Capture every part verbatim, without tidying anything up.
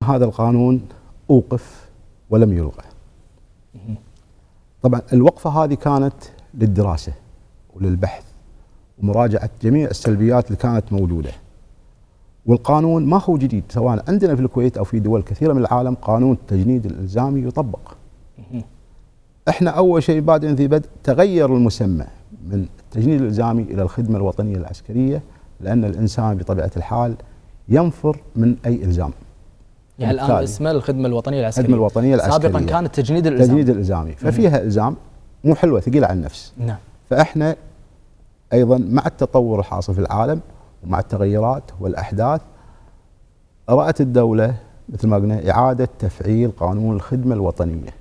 هذا القانون أوقف ولم يلغى. طبعا الوقفة هذه كانت للدراسة وللبحث ومراجعة جميع السلبيات اللي كانت موجودة. والقانون ما هو جديد، سواء عندنا في الكويت أو في دول كثيرة من العالم قانون التجنيد الإلزامي يطبق. احنا أول شيء بادئ ذي بدء تغير المسمى من التجنيد الإلزامي إلى الخدمة الوطنية العسكرية، لأن الإنسان بطبيعة الحال ينفر من أي إلزام. يعني الآن اسمه الخدمة الوطنية العسكرية. الخدمة الوطنية العسكرية. سابقا كان التجنيد الإلزامي. التجنيد الإلزامي، ففيها إلزام مو حلوة، ثقيلة على النفس. نعم. فإحنا أيضا مع التطور الحاصل في العالم ومع التغيرات والأحداث رأت الدولة مثل ما قلنا إعادة تفعيل قانون الخدمة الوطنية،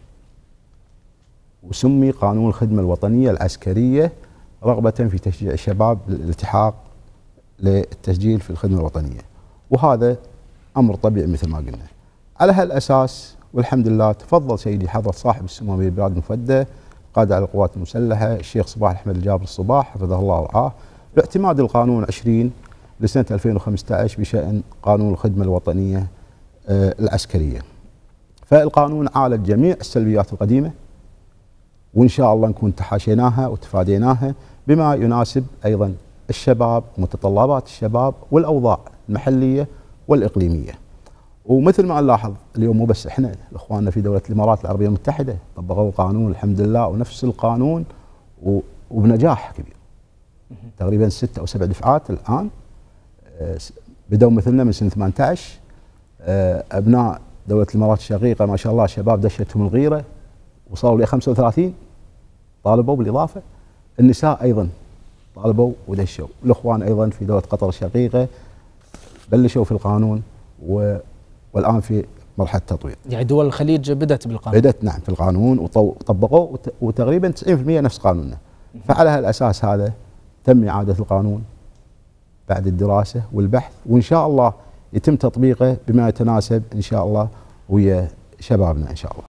وسمي قانون الخدمة الوطنية العسكرية رغبة في تشجيع الشباب للالتحاق للتسجيل في الخدمة الوطنية، وهذا أمر طبيعي مثل ما قلنا. على هالأساس والحمد لله تفضل سيدي حضرة صاحب السمو أمير البلاد المفدى قائد على القوات المسلحة الشيخ صباح أحمد الجابر الصباح حفظه الله ورعاه باعتماد القانون عشرين لسنة ألفين وخمسة عشر بشأن قانون الخدمة الوطنية العسكرية. فالقانون عالج جميع السلبيات القديمة، وإن شاء الله نكون تحاشيناها وتفاديناها بما يناسب أيضا الشباب ومتطلبات الشباب والأوضاع المحلية والإقليمية. ومثل ما نلاحظ اليوم مو بس احنا، اخواننا في دولة الامارات العربية المتحدة طبقوا القانون الحمد لله، ونفس القانون وبنجاح كبير. تقريبا ست او سبع دفعات الان بدأوا مثلنا من سنة ثمانية عشر. ابناء دولة الامارات الشقيقة ما شاء الله شباب دشتهم الغيرة وصاروا ل خمسة وثلاثين طالبوا بالاضافة. النساء ايضا طالبوا ودشوا، والاخوان ايضا في دولة قطر الشقيقة بلشوا في القانون و والآن في مرحلة تطوير. يعني دول الخليج بدأت بالقانون. بدأت نعم في القانون وطبقوه، وتقريبا تسعين بالمئة نفس قانوننا. فعلى هالأساس هذا تم إعادة القانون بعد الدراسة والبحث، وإن شاء الله يتم تطبيقه بما يتناسب إن شاء الله ويا شبابنا إن شاء الله.